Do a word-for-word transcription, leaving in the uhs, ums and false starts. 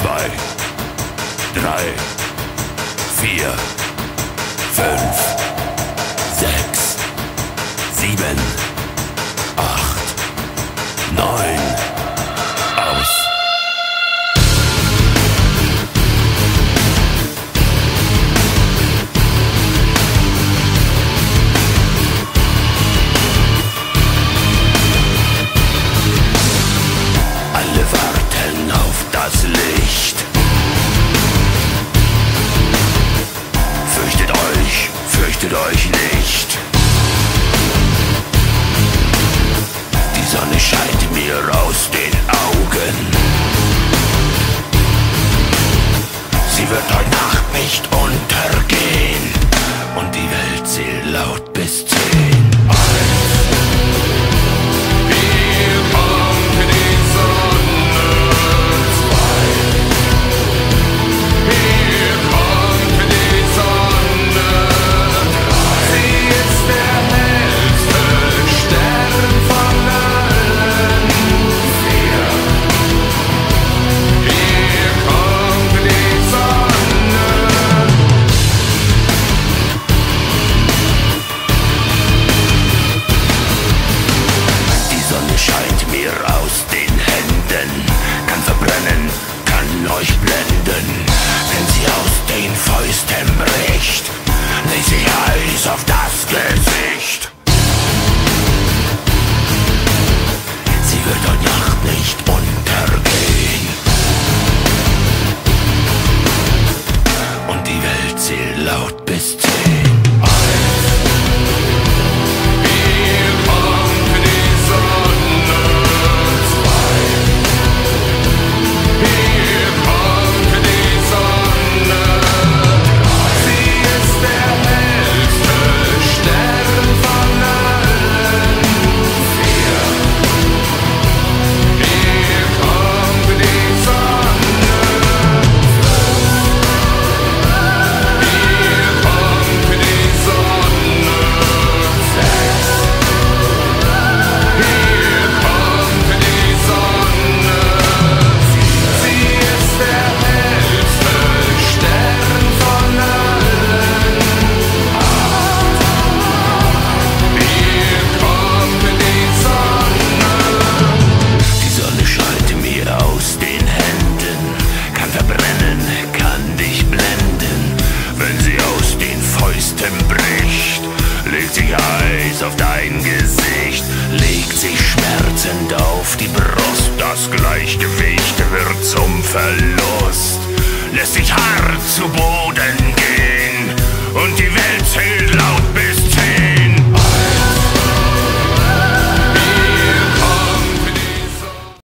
zwei, drei, vier, fünf, sechs, sieben, acht, neun, aus. Alle warten auf das Licht. Fürchtet euch, fürchtet euch nicht. Die Sonne scheint mir aus den Augen. Sie wird heute Nacht nicht untergehen. Und die Welt zählt laut bis zehn. Scheint mir aus den Händen, kann verbrennen, kann euch blenden. Wenn sie aus den Fäusten bricht, legt sie Eis auf das Gesicht. Sie wird heute Nacht nicht untergehen. Und die Welt zählt laut bis zehn. Bricht, legt sich Eis auf dein Gesicht, legt sich schmerzend auf die Brust, das Gleichgewicht wird zum Verlust, lässt sich hart zu Boden